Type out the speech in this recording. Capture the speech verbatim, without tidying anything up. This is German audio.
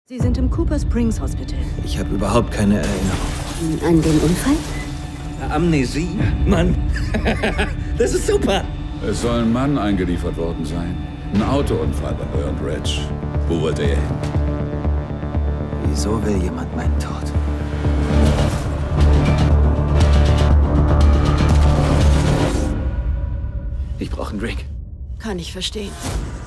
Sie sind im Cooper Springs Hospital. Ich habe überhaupt keine Erinnerung. An den Unfall? Amnesie? Mann, das ist super. Es soll ein Mann eingeliefert worden sein. Ein Autounfall bei Burnt Ridge. Wo wollte er hin? Wieso will jemand meinen Tod? Ich brauche einen Drink. Kann ich verstehen.